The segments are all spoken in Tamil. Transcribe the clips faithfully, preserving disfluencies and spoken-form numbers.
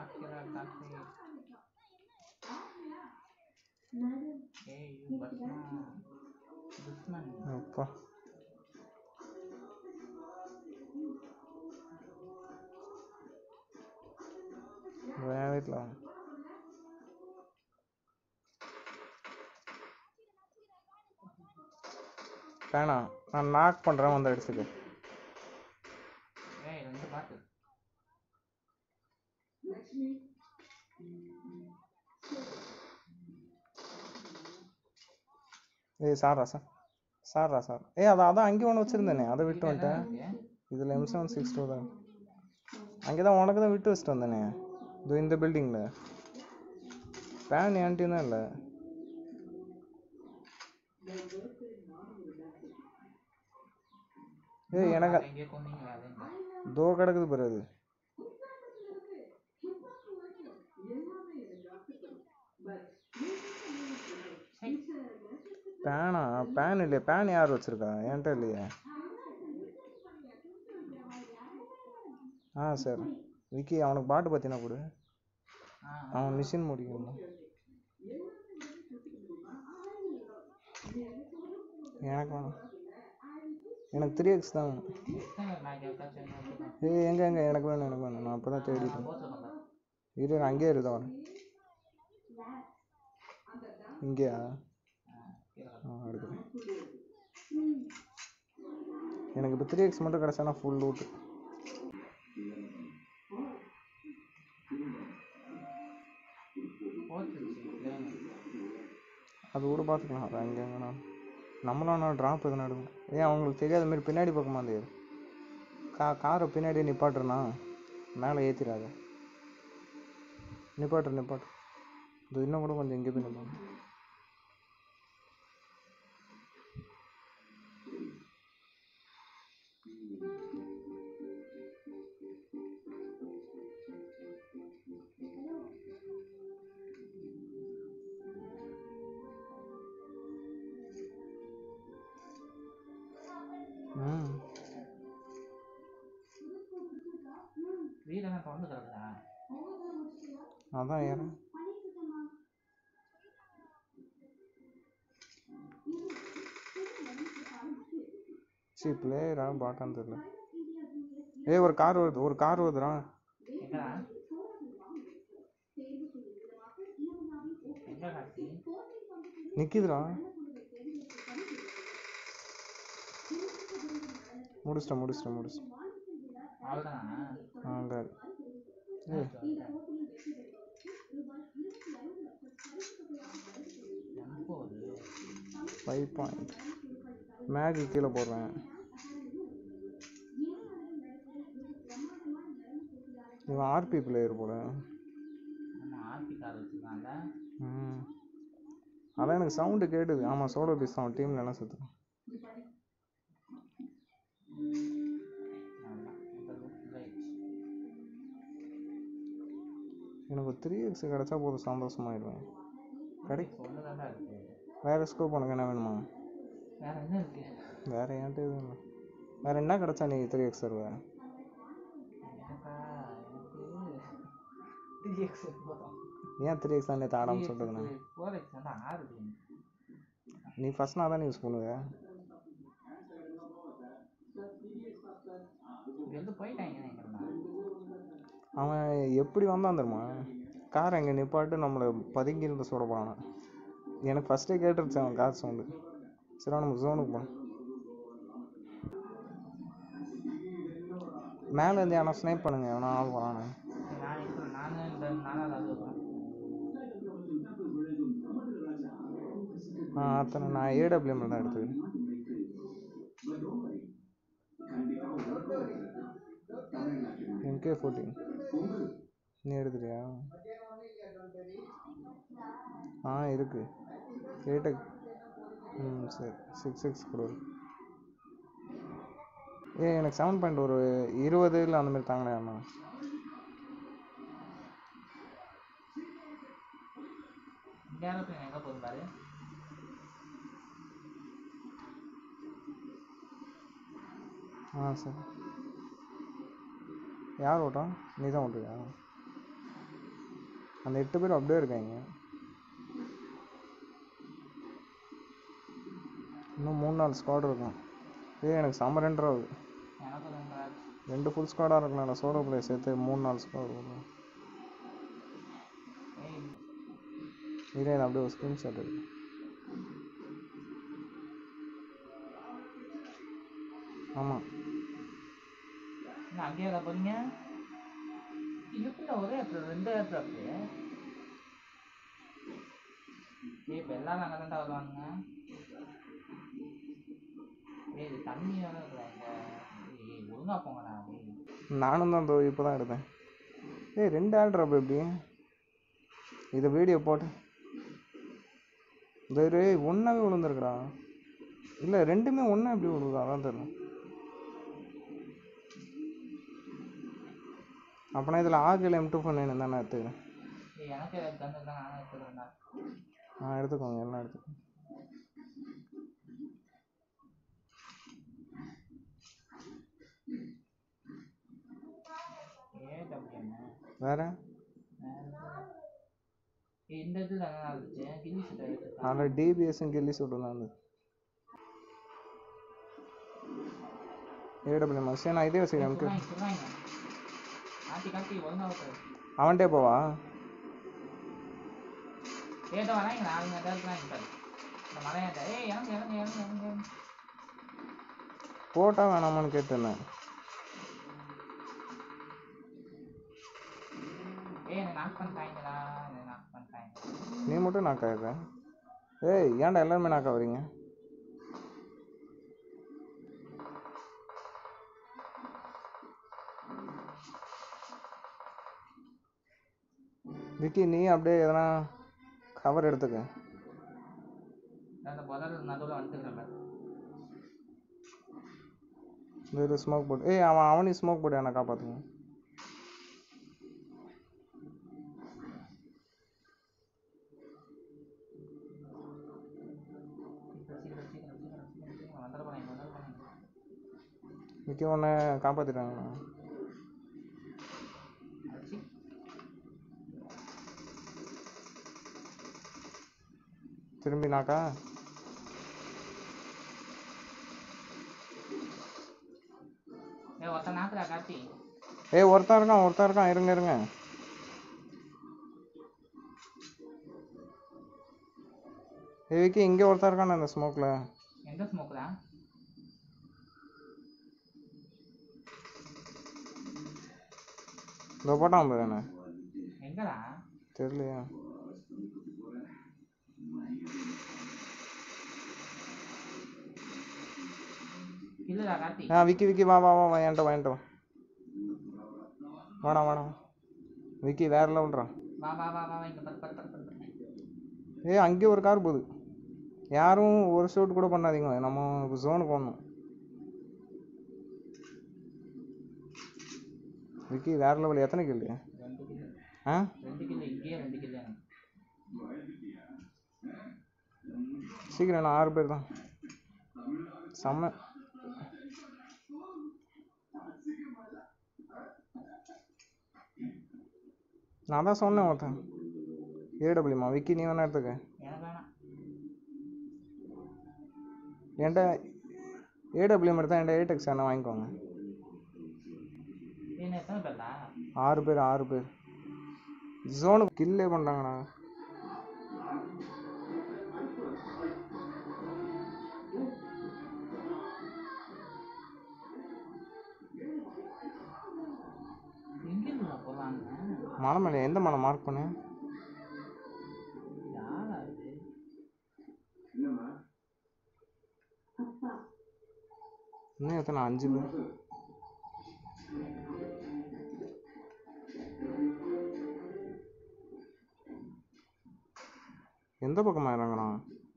அப்பா வீட்டில் வேணாம், நான் நாக் பண்ணுறேன் வந்து அடிச்சுக்கு. ஏய் சாரா சார் சாரா சார் ஏய் அதான் அதான் அங்கே ஒன்று வச்சுருந்தேனே, அதை விட்டு வந்துட்டேன். இதில் எம் செவன் சிக்ஸ் டூ தான் அங்கே தான் உனக்கு தான் விட்டு வச்சுட்டு வந்தேனே. இது இந்த பில்டிங்கில் ஃபேன் ஏன்ட்டி தான் இல்லை. ஏய் எனக்கு தோ கிடக்குது பாரு. அது பேனா பேன் இல்லையா? பேன் யார் வச்சுருக்கா? என்கிட்ட இல்லையே. ஆ சார் விக்கி அவனுக்கு பாட்டு பற்றினா கொடு, அவன் மிஷின் முடிக்கணும். எனக்கு வேணும், எனக்கு த்ரீ எக்ஸ் தான் வேணும். ஏய் எங்கே எங்கே எனக்கு வேணும் எனக்கு வேணும், நான் அப்போ தான் தேடிட்டேன். இரு அங்கேயே இருதான் வரேன். இங்கேயா? ஆ எடுக்கிறேன். எனக்கு இப்போ த்ரீ எக்ஸ் மட்டும் கிடச்சானா ஃபுல் லூட்டு. அது கூட பார்த்துக்கலாம். அது அங்கே எங்கன்னா நம்மளாம் ட்ராப் எதுனா எடுக்கணும். ஏன் அவங்களுக்கு தெரியாத மாதிரி பின்னாடி பக்கமாக அந்த கா காரை பின்னாடியே நிப்பாட்டுறனா மேலே ஏற்றிடாத. நிப்பாட்டு நிப்பாட்டு இது இன்னும் கூட கொஞ்சம் இங்கே போய் நிப்பாங்க. ம் அதான் ஏற சி பிளேயரா பாட்டான்னு தெரியல. ஏ ஒரு கார் வருது, ஒரு கார் வருதுடா. நிக்குதுடா. முடிச்சிட்டேன் முடிச்சிட்டேன் முடிச்சிட்டேன். அங்கே ஏ ஃபைவ் பாயிண்ட் மேகி கீழே போடுறேன். இவன் ஆர்பி பிளேயர் போல. ம் அதான் எனக்கு சவுண்டு கேட்டுது. ஆமாம் சோலோ பீஸ் அவன் டீமில் எல்லாம் சுற்றுறான். எனக்கு த்ரீ எக்ஸ் கிடச்சா போதும், சந்தோஷமாயிடுவேன். கடை வேறு ஸ்கோப் உனக்கு என்ன வேணுமா? வேறு ஏன்ட்டு எதுவும் இல்லை. வேறு என்ன கிடச்சா நீ த்ரீ எக்ஸ் தருவேன்? ஏன் த்ரீ எக்ஸ் தான் நேற்று ஆடாமல் சொல்கிறதுண்ணா? நீ ஃபஸ்ட் நான் தானே யூஸ் பண்ணுவேன். அவன் எப்படி வந்தான் தெரியுமா? கார் எங்கே நிப்பாட்டு நம்மளை பதுங்கி இருந்து சுட போனான். எனக்கு ஃபஸ்ட்டே கேட்டுருச்சு அவன் கார் சவுண்டு. சரி நம்ம ஜோனுக்கு போனோம். மேலே இருந்து ஆனால் ஸ்னைப் பண்ணுங்க, எவனா ஆள் வரானே. ஆ அத்தனை நான் ஏடபிள்யூஎம்ல தான் எடுத்துக்கிறேன். எம்கே ஃபோர்டீன் நீ எடுத்துறியா? ஆ இருக்கு எயிட். ம் சரி சிக்ஸ் சிக்ஸ் கொடு. ஏ எனக்கு செவன் பாயிண்ட் ஒரு இருபது இல்லை அந்தமாரி தாங்கண்ணே அண்ணா. ஆ சரி யார் ஓட்டா? நீ தான் ஓட்டுவியா? அந்த எட்டு பேர் அப்படியே இருக்காங்க. இன்னும் மூணு நாலு ஸ்குவாட் இருக்கும். ஏய் எனக்கு செம்ம ரெண்டரை ஆகுது. ரெண்டு ஃபுல் ஸ்குவாடாக இருக்கலாம். நான் சோலோ பிளேயர் சேர்த்து மூணு நாலு ஸ்குவாட் இருக்கும். இதே அப்படியே ஒரு ஸ்க்ரீன்ஷாட் இருக்கு. ஆமாம் அங்கேயே போறீங்க. இதுக்குள்ள ஒரே இடத்துல ரெண்டு இடத்துல அப்படியே இப்போ எல்லாரும் அங்கே தான் வருவாங்க. ஏய் இது தண்ணி வேற இருக்கிறாங்க. ஏய் ஒழுங்கா போங்கடா. நானும் தான் தோ இப்போ தான் எடுத்தேன். ஏய் ரெண்டு ஆல்ட்ராப் எப்படி இதை வீடியோ போட்டு இந்த ஒன்றாவே விழுந்துருக்குடா. இல்லை ரெண்டுமே ஒன்றா எப்படி விழுவுதா அதான் தெரியல. அப்போனா இதில் ஆகில் எம் டூ ஃபோன் தானே நான் எடுத்துக்கிறேன். எனக்கு தந்துருந்தா நான் எடுத்துக்கிறேன்டா. ஆ எடுத்துக்கோங்க எல்லாம் எடுத்துக்கோங்க. வேற இந்த இதில் நல்லா இருந்துச்சு. கில்லி சூட் எடுத்து அதில் டிபிஎஸும் கில்லி சூட்டும் தான் இருந்தது. ஏடபிள்யூ மஸ்ட் நான் இதே வச்சுக்கிறேன். காட்டி காட்டி ஒழுங்கா அவன்கிட்டே போவா ஏதோ வராங்க நாலு மணி நேரம் இருக்கிறாங்க பாரு. இந்த மலையாண்ட ஏய் இறங்க இறங்க இறங்க இறங்க போட்டா வேணாமான்னு கேட்டேன். ஏய் என்ன நாக் பண்ணிட்டாங்கடா. என்ன நாக் பண்ணிட்டாங்க. நீ மட்டும் நாக் ஆயிடுற. ஏய் ஏன்டா எல்லாருமே நாக் ஆகுறீங்க? விக்கி நீ அப்படியே எதனா கவர் எடுத்துக்க. அந்த முதல்ல நடுவில் வந்துட்டுருக்கேன். வேறு ஸ்மோக் போட்டு ஏய் அவன் அவனையும் ஸ்மோக் போட்டு என்ன காப்பாற்றுங்க. விக்கி ஒன்று காப்பாற்றிட்டாங்கண்ணா. திரும்பி நாக்கா ஒருத்தன் நாக்குறா காட்டி. ஏய் ஒருத்தன் இருக்கான் ஒருத்தன் இருக்கான் இருங்க இருங்க. ஏ விக்கி இங்கே ஒருத்தன் இருக்கான் அந்த ஸ்மோக்கில். எந்த ஸ்மோக்ல? இதோ போட்டான் பாரு என்ன. எங்கடா தெரியலையா? இல்லடா காட்டி. ஆ விக்கி விக்கி வா வா வா வாங்கிட்ட வாங்கிட்ட வாடா வாடா. விக்கி வேற லெவல்றா. வா வா வா வா இங்க பர் பர் பர் பர். ஏய் அங்கே ஒரு கார் போகுது. யாரும் ஒரு ஷூட் கூட பண்ணாதீங்க. நம்ம ஜோனுக்கு போகணும். விக்கி வேற லெவல். எத்தனை கில்லு? ரெண்டு கில்லு. ஆ ரெண்டு கில்லு இங்கேயே ரெண்டு கில்லு. சீக்கிரம் நான் ஆறு பேர் தான். செம்ம. நான் தான் சொன்னேன் ஒருத்தன் ஏடபிள்யூமா. விக்கி நீ வேணா எடுத்துக்க. என்கிட்ட ஏடபிள்யூ மட்டும் தான். என்கிட்ட எயிட் என்ன வாங்கிக்கோங்க. ஆறு பேர் ஆறு பேர் ஜோனுக்கு கில்லே பண்ணுறாங்கண்ணா. மலை மேலே எந்த மலை மார்க் பண்ணு? இன்னும் எத்தனை? அஞ்சு பேர். எந்த பக்கமா இறங்குறான்?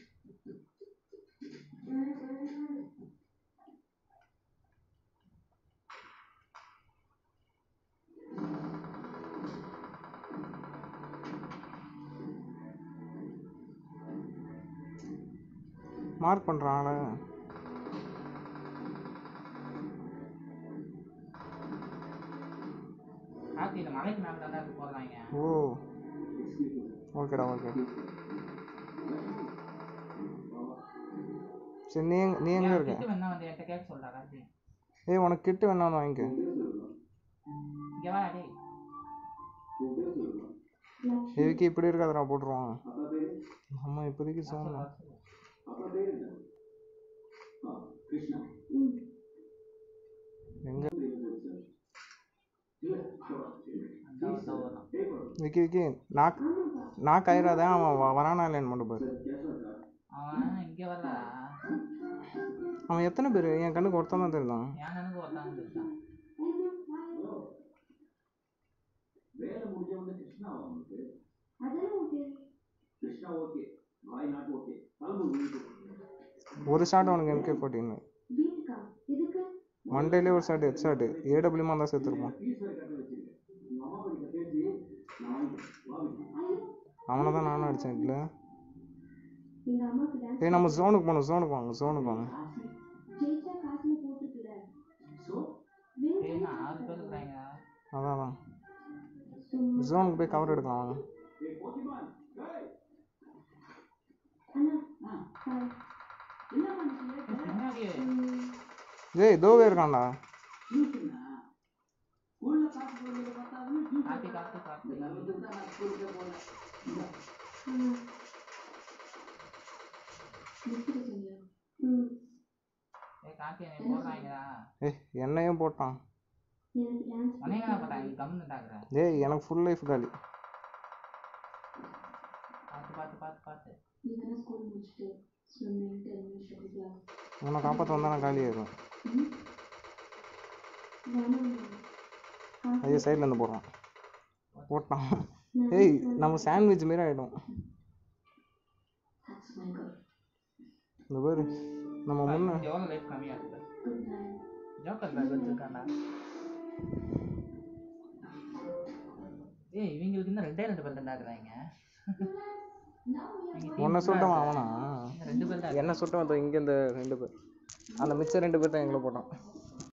மார்க் பண்றான். மலைக்கு மேல தான் போறாங்க. ஓ ஓகேடா ஓகே. சரி நீ எங்க நீ எங்கே இருக்க? கிட்ட வேணா வந்து என்கிட்ட கேட்க சொல்றா கார்த்தி. ஏய் உனக்கு கிட்ட வேணாம் வாங்கிக்க. இங்கே வா டேய். எதுக்கு இப்படி இருக்காதுடா போட்டுருவாங்க. அம்மா இப்போதைக்கு சோனா எங்க விக்கி விக்கி நாக் நாக் ஆயிடாத. அவன் வரானா இல்லைன்னு மட்டும் பாரு. அவன் இங்கே வரலடா. அவன் எத்தனை பேர்? என் கண்ணுக்கு ஒருத்தன் தான் தெரியுதான். என் கண்ணுக்கு ஒருத்தன் தெரியுதான். ஒரு ஷாட் அவனுக்கு எம்கே ஃபோர்டீன் மண்டேலே ஒரு ஷாட் ஹெட் ஷாட் ஏடபிள்யூமா தான் சேர்த்துருப்பான். அவனை தான் நானும் அடித்தேன் இல்லை. ஏய் நம்ம ஜோனுக்கு போகணும். ஜோனுக்கு வாங்க ஜோனுக்கு வாங்க. அதான் அதான் ஜோனுக்கு போய் கவர் எடுக்கலாம் வாங்க. ஏய் இதோவே இருக்கான்டா. கார்த்தி கார்த்தி கார்த்தி ஏய் கார்த்தி என்னை போடுறாங்கடா. ஏய் என்னையும் போட்டான். உன்னையும் நான் போட்டாங்க கம்முன்னு தாக்குறேன். ஏய் எனக்கு ஃபுல் லைஃப் காலி. பார்த்து பார்த்து பார்த்து பார்த்து உன்னை காப்பாற்ற வந்தா நான் காலி ஆயிடும். ஐயோ சைடில் இருந்து போடுறான். போட்டான். ஏய் நம்ம சாண்ட்விச் மாரி ஆகிடும். இந்த பேர் நம்ம முன்ன எவ்வளோ லைஃப் கம்மியாக இருக்குது. ஜோக்கர் பேக் வச்சுருக்காண்டா. ஏய் இவங்களுக்கு இன்னும் ரெண்டே ரெண்டு பேர் தாக்குறாங்க. உன்னை சுட்டவன் அவனா? ரெண்டு பேர் தான் என்ன சுட்டவன் இங்கே இந்த ரெண்டு பேர். அந்த மிச்சம் ரெண்டு பேர் தான் எங்களை போட்டான்.